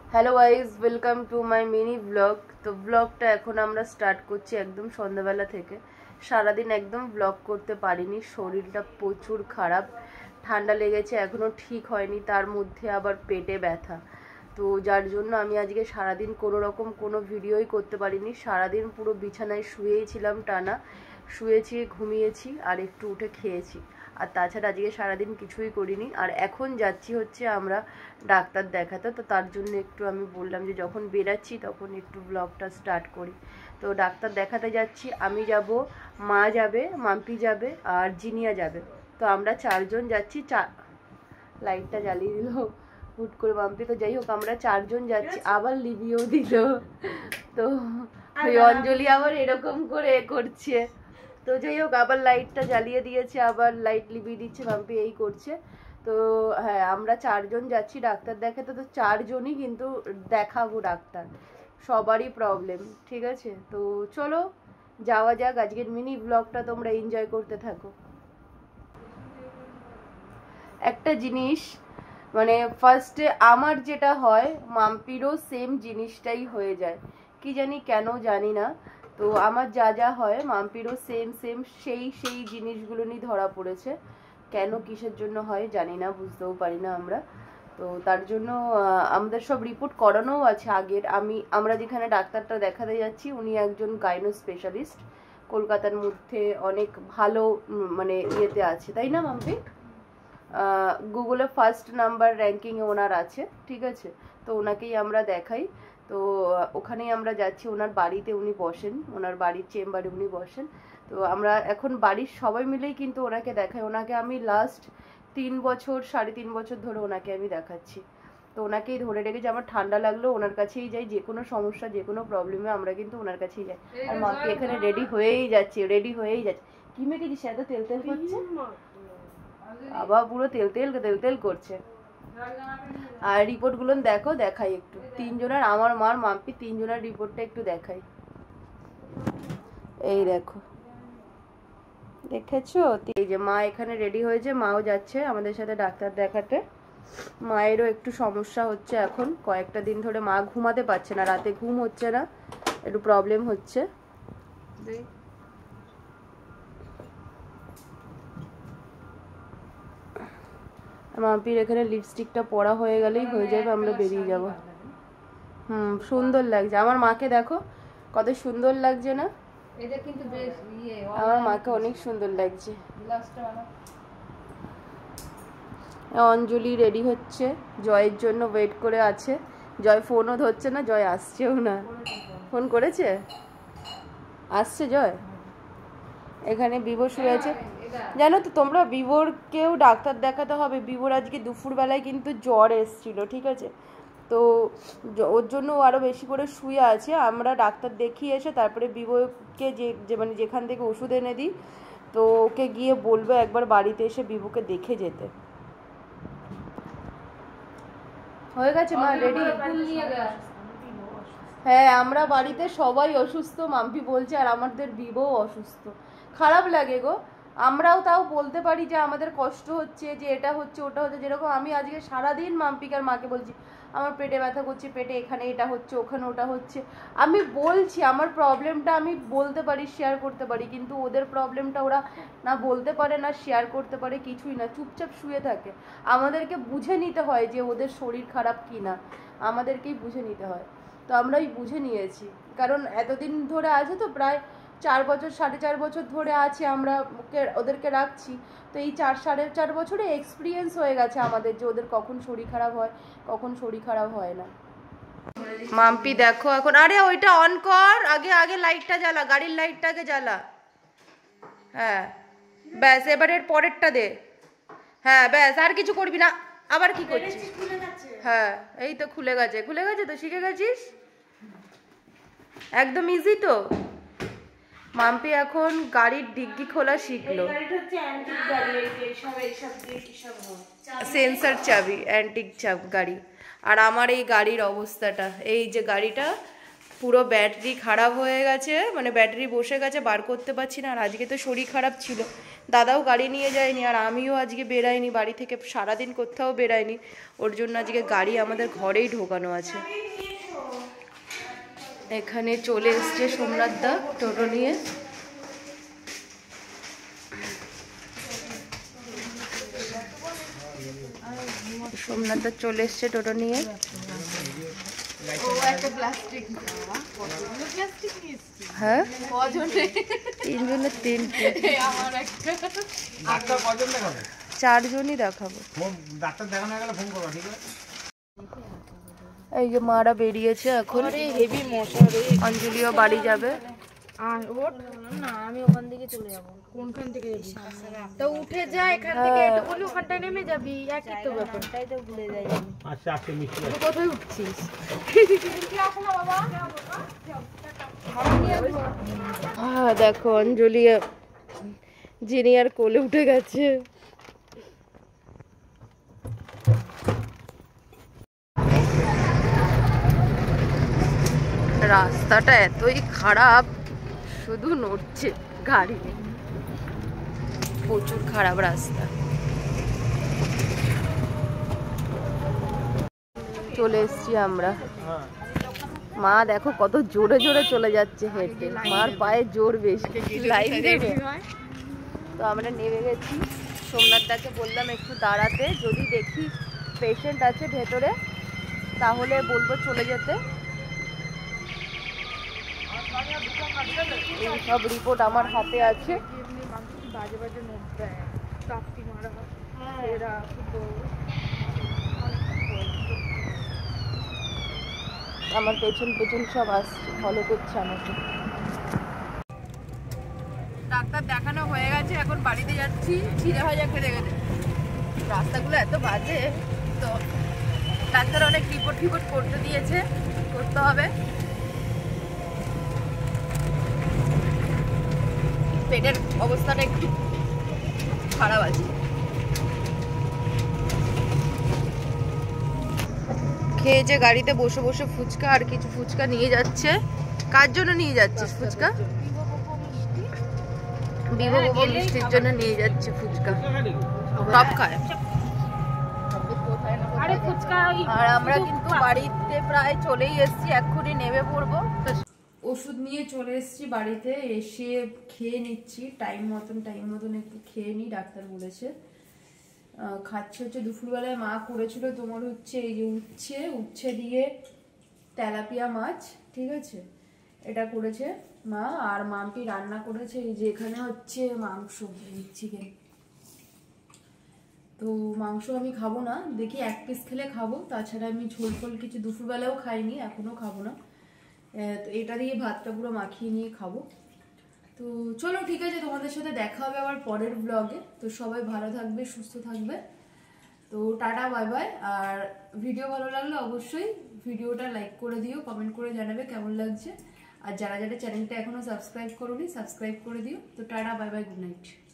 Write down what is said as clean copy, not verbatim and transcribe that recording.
Hello guys, welcome to my mini blog. তো ব্লগটা এখন আমরা স্টার্ট করছি একদম সন্ধ্যাবেলা থেকে। সারাদিন একদম ব্লগ করতে পারিনি, শরীরটা প্রচুর খারাপ, ঠান্ডা লেগেছে, এখনও ঠিক হয়নি, তার মধ্যে আবার পেটে ব্যথা। তো যার জন্য আমি আজকে সারাদিন কোনো রকম কোনো ভিডিওই করতে পারিনি। সারাদিন পুরো বিছানায় শুয়েই ছিলাম, টানা শুয়েছি, ঘুমিয়েছি আর একটু উঠে খেয়েছি। আর তাছাড়া আজকে সারাদিন কিছুই করিনি। আর এখন যাচ্ছি হচ্ছে আমরা ডাক্তার দেখাতে। তো তার জন্য একটু আমি বললাম যে যখন বেরাচ্ছি তখন একটু ব্লগটা স্টার্ট করি। তো ডাক্তার দেখাতে যাচ্ছি, আমি যাব, মা যাবে, মাম্পি যাবে আর জিনিয়া যাবে। তো আমরা চারজন যাচ্ছি। লাইটটা জ্বালিয়ে দিল হুট করে মাম্পি। তো যাই হোক, আমরা চারজন যাচ্ছি। আবার লিভিও দিল। তো ওই অঞ্জলি আবার এরকম করে করছে। তো যাই হোক, আবার লাইটটা জ্বালিয়ে দিয়েছে, আবার লাইট লিভিয়ে দিচ্ছে, মাম্পি এই করছে। তো হ্যাঁ, আমরা চারজন যাচ্ছি ডাক্তার দেখাতে। তো চারজনই কিন্তু দেখাবো ডাক্তার, সবারই প্রবলেম, ঠিক আছে? তো চলো যাওয়া যাক। আজকের মিনি ব্লগটা তোমরা এনজয় করতে থাকো। একটা জিনিস মানে ফার্স্টে আমার যেটা হয়, মাম্পিরও সেম জিনিসটাই হয়ে যায়, কি জানি কেন জানি না। তো আমার যা যা হয় মাম্পিরও সেম সেম সেই জিনিসগুলো নিয়ে ধরা পড়েছে। কেন কিসের জন্য হয় জানি না, বুঝতেও পারি না আমরা। তো তার জন্য আমাদের সব রিপোর্ট করানোও আছে আগের। আমরা যেখানে ডাক্তারটা দেখাতে যাচ্ছি উনি একজন গাইনো স্পেশালিস্ট, কলকাতার মধ্যে অনেক ভালো মানে ইয়েতে আছে, তাই না মাম্পি? গুগলে ফার্স্ট নাম্বার র্যাঙ্কিংয়ে ওনার আছে, ঠিক আছে? তো ওনাকেই আমরা দেখাই। তো ওখানেই আমরা যাচ্ছি, ওনার বাড়িতে উনি বসেন, ওনার বাড়ির চেম্বারে উনি বসেন। তো আমরা এখন বাড়ির সবাই মিলেই কিন্তু ওনাকে দেখাই। ওনাকে আমি লাস্ট 3 বছর 3.5 বছর ধরে ওনাকে আমি দেখাচ্ছি। তো ওনাকেই ধরে রেখেছি। আমার ঠান্ডা লাগলেও ওনার কাছেই যাই, যে কোনো সমস্যা যে কোনো প্রবলেমে আমরা কিন্তু ওনার কাছেই যাই। আর মাকে এখানে রেডি হয়েই যাচ্ছে। কি মেখেছিস এত তেল তেল করছে? আবার পুরো তেল তেল করছে। আর রিপোর্টগুলো দেখো, দেখাই একটু তিনজনের, আমার মার মাম্পি তিনজনের রিপোর্টটা একটু দেখাই। এই দেখো, দেখেছো? এই যে মা এখানে রেডি হয়েছে, মাও যাচ্ছে আমাদের সাথে ডাক্তার দেখাতে। মায়েরও একটু সমস্যা হচ্ছে এখন, কয়েকটা দিন ধরে মা ঘুমাতে পারছে না, রাতে ঘুম হচ্ছে না, একটু প্রবলেম হচ্ছে। মাম্পির এখানে লিপস্টিকটা পরা হয়ে গেলেই হয়ে যাবে, আমরা বেরিয়ে যাব। সুন্দর লাগছে। আমার মাকে দেখো কত সুন্দর লাগছে না? এটা কিন্তু বেশ আমার মাকে অনেক সুন্দর লাগছে। অঞ্জলি রেডি হচ্ছে, জয়ের জন্য ওয়েট করে আছে। জয় ফোনও ধরছে না, জয় আসছেও না। ফোন করেছে, আসছে জয়। এখানে বিভো শুয়ে আছে। জানো তো তোমরা, বিভোরকেও ডাক্তার দেখাতে হবে। বিভোর আজকে দুপুরবেলায় কিন্তু জ্বর এসেছিল, ঠিক আছে? তো ওর জন্য আরও বেশি করে শুয়ে আছে। আমরা ডাক্তার দেখিয়ে এসে তারপরে বিভোকে যে মানে যেখান থেকে ওষুধ এনে দিই, তো ওকে গিয়ে বলবো একবার বাড়িতে এসে বিভোকে দেখে যেতে। হয়ে গেছে মা, রেডি? হ্যাঁ, আমরা বাড়িতে সবাই অসুস্থ, মাম্পি বলছে, আর আমাদের বিভোও অসুস্থ। খারাপ লাগে গো। আমরাও তাও বলতে পারি যে আমাদের কষ্ট হচ্ছে, যে এটা হচ্ছে ওটা হচ্ছে। যেরকম আমি আজকে সারাদিন মাম্পিকার মাকে বলছি আমার পেটে ব্যথা করছে, পেটে এখানে এটা হচ্ছে, ওখানে ওটা হচ্ছে। আমি বলছি আমার প্রবলেমটা আমি বলতে পারি, শেয়ার করতে পারি, কিন্তু ওদের প্রবলেমটা ওরা না বলতে পারে না শেয়ার করতে পারে, কিছুই না, চুপচাপ শুয়ে থাকে। আমাদেরকে বুঝে নিতে হয় যে ওদের শরীর খারাপ কি না, আমাদেরকেই বুঝে নিতে হয়। তো আমরাই বুঝে নিয়েছি, কারণ এতদিন ধরে আছে তো, প্রায় 4 বছর 4.5 বছর ধরে আছে, আমরা ওদেরকে রাখছি। তো এই 4.5 বছরে এক্সপিরিয়েন্স হয়ে গেছে আমাদের, যে ওদের কখন শরীর খারাপ হয়, কখন শরীর খারাপ হয় না। মাম্পি দেখো এখন, আরে ওইটা অন কর, আগে আগে লাইটটা জ্বালা, গাড়ির লাইটটা আগে জ্বালা। হ্যাঁ ব্যাস, এবার এর পরেরটা দে। হ্যাঁ ব্যাস, আর কিছু করবি না। আবার কি করছিস? হ্যাঁ এই তো খুলে গেছে তো, শিখে গেছিস একদম ইজি তো। মাম্পি এখন গাড়ির ডিগ্গি খোলা শিখলো। সেন্সার চাবি, অ্যান্টিক গাড়ি। আর আমার এই গাড়ির অবস্থাটা, এই যে গাড়িটা পুরো ব্যাটারি খারাপ হয়ে গেছে, মানে ব্যাটারি বসে গেছে, বার করতে পারছি না। আর আজকে তো শরীর খারাপ ছিল, দাদাও গাড়ি নিয়ে যায়নি, আর আমিও আজকে বেরাইনি বাড়ি থেকে, সারাদিন কোথাও বেরাইনি। ওর জন্য আজকে গাড়ি আমাদের ঘরেই ঢোকানো আছে। এখানে চলে এসছে সোমনাথ দা টোটো নিয়ে। সোমনাথ দা চলে এসছে টোটো নিয়ে। হ্যাঁ, 4জনই দেখাবো। এই যে মারা বেরিয়েছে এখন, অঞ্জলিও বাড়ি যাবে। না আমি ওখান থেকে চলে যাবো। কোনখান থেকে যাবি? তো উঠে যা, এখান থেকে একটু বলি ওখানটায় নেমে যাবি, একই তো ব্যাপারটাই তো ভুলে যাই আমি। আচ্ছা আচ্ছা মিষ্টি, তুই কোথায় উঠছিস? হ্যাঁ দেখো অঞ্জলি জিনিয়ার কোলে উঠে গেছে। রাস্তাটা এতই খারাপ, শুধু নড়ছে গাড়ি, প্রচুর খারাপ রাস্তা। চলে এসছি আমরা। মা দেখো কত জোরে জোরে চলে যাচ্ছে হেঁটে, মার পায়ে জোর বেশি, লাইন দেবে। তো আমরা নেমে গেছি। সোমনাথ দাকে বললাম একটু দাঁড়াতে, যদি দেখি পেশেন্ট আছে ভেতরে তাহলে বলবো চলে যেতে। এই সব রিপোর্ট আমার হাতে আছে। বাজে বাজে নোট দেয়, চাপটি মারা, এরা আমার পেছন পেছন সব আসছে, ফলো করছে আমাকে। ডাক্তার দেখানো হয়ে গেছে, এখন বাড়িতে যাচ্ছি। চিড়ে ভাজা খেতে গেছে, রাস্তাগুলো এত বাজে। তো ডাক্তার অনেক রিপোর্ট করতে দিয়েছে, করতে হবে। পেটের অবস্থাটা একটু খারাপ আছে। খেয়েছে গাড়িতে বসে বসে ফুচকা, আর কিছু ফুচকা নিয়ে যাচ্ছে। কার জন্য নিয়ে যাচ্ছিস ফুচকা? বিভো মিষ্টির জন্য নিয়ে যাচ্ছে ফুচকা, সব খায়। আর আমরা কিন্তু বাড়িতে প্রায় চলেই এসেছি, এক্ষুনি নেমে পড়বো। ওষুধ নিয়ে চলে এসেছি বাড়িতে, এসে খেয়ে নিচ্ছি টাইম মতন একটু খেয়ে নিই, ডাক্তার বলেছে। খাচ্ছে হচ্ছে দুপুরবেলায় মা করেছিল তোমার হচ্ছে এই যে উচ্ছে দিয়ে তেলাপিয়া মাছ, ঠিক আছে, এটা করেছে মা। আর মাম্পি রান্না করেছে এই যে এখানে হচ্ছে মাংস, চিকেন। তো মাংস আমি খাবো না, দেখি 1 পিস খেলে খাবো, তাছাড়া আমি ঝোল ফোল কিছু দুপুরবেলাও খাইনি, এখনো খাবো না। তো এটা দিয়ে ভাতটা পুরো মাখিয়ে নিয়ে খাবো। তো চলো ঠিক আছে, তোমাদের সাথে দেখা হবে আবার পরের ব্লগে। তো সবাই ভালো থাকবে, সুস্থ থাকবে। তো টাটা, বাই বাই। আর ভিডিও ভালো লাগলে অবশ্যই ভিডিওটা লাইক করে দিও, কমেন্ট করে জানাবে কেমন লাগছে। আর যারা যারা চ্যানেলটা এখনো সাবস্ক্রাইব করোনি সাবস্ক্রাইব করে দিও। তো টাটা, বাই বাই, গুড নাইট।